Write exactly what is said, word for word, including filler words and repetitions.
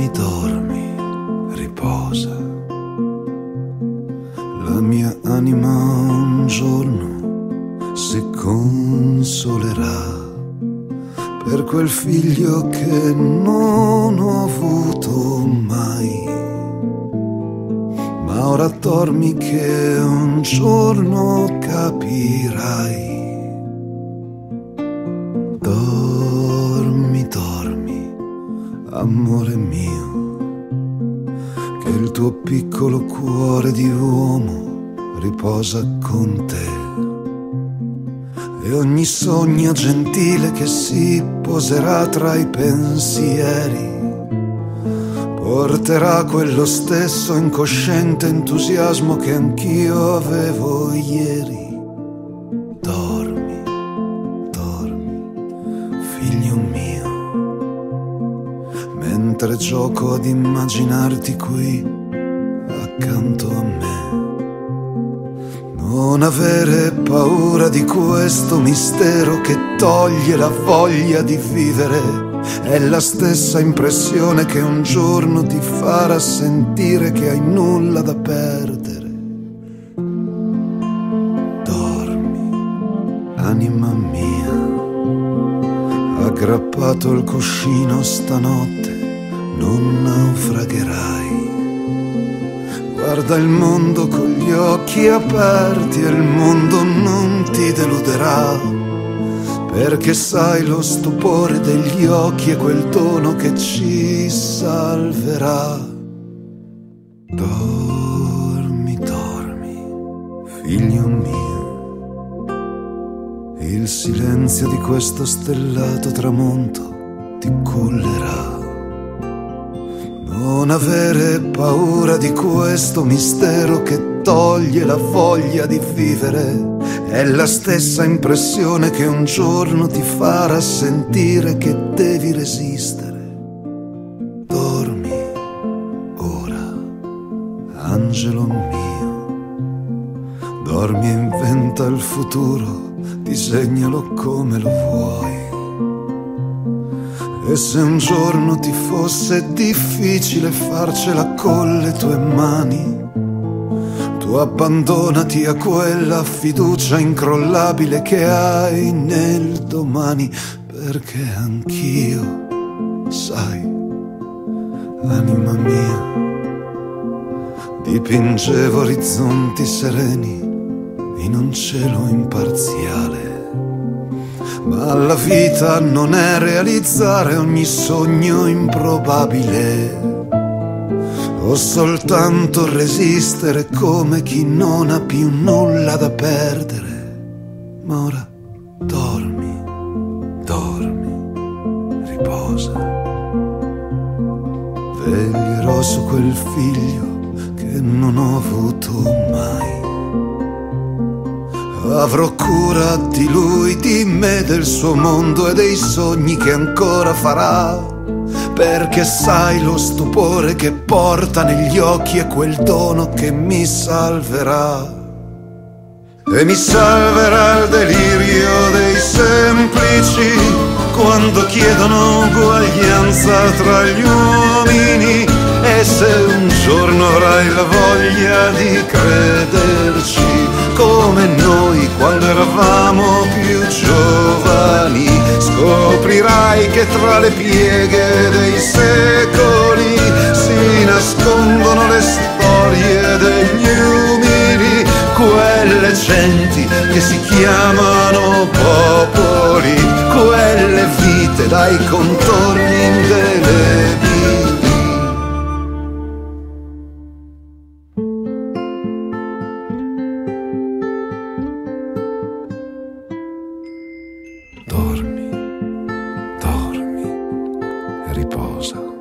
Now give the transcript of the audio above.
Dormi, dormi, riposa. La mia anima un giorno si consolerà per quel figlio che non ho avuto mai. Ma ora dormi che un giorno capirai. Dormi, dormi, amore mio, che il tuo piccolo cuore di uomo riposa con te. E ogni sogno gentile che si poserà tra i pensieri porterà quello stesso incosciente entusiasmo che anch'io avevo ieri. Dormi, dormi, figlio mio, mentre gioco ad immaginarti qui accanto a me. Non avere paura di questo mistero che toglie la voglia di vivere. È la stessa impressione che un giorno ti farà sentire che hai nulla da perdere. Dormi, anima mia, aggrappato al cuscino stanotte, non naufragherai. Guarda il mondo con gli occhi aperti e il mondo non ti deluderà, perché sai lo stupore degli occhi è quel dono che ci salverà. Dormi, dormi, figlio mio, il silenzio di questo stellato tramonto ti cullerà. Non avere paura di questo mistero che toglie la voglia di vivere. È la stessa impressione che un giorno ti farà sentire che devi resistere. Dormi ora, angelo mio, dormi e inventa il futuro, disegnalo come lo vuoi. E se un giorno ti fosse difficile farcela con le tue mani, tu abbandonati a quella fiducia incrollabile che hai nel domani, perché anch'io, sai, anima mia, dipingevo orizzonti sereni in un cielo imparziale. Ma la vita non è realizzare ogni sogno improbabile, o soltanto resistere come chi non ha più nulla da perdere. Ma ora dormi, dormi, riposa. Veglierò su quel figlio che non ho avuto mai. Avrò cura di lui, di me, del suo mondo e dei sogni che ancora farà, perché sai lo stupore che porta negli occhi è quel dono che mi salverà. E mi salverà il delirio dei semplici quando chiedono uguaglianza tra gli uomini. E se un giorno avrai la voglia di crederci come noi quando eravamo più giovani, scoprirai che tra le pieghe dei secoli si nascondono le storie degli umili, quelle genti che si chiamano popoli, quelle vite dai contorni indelebili. Dormi, dormi e riposa.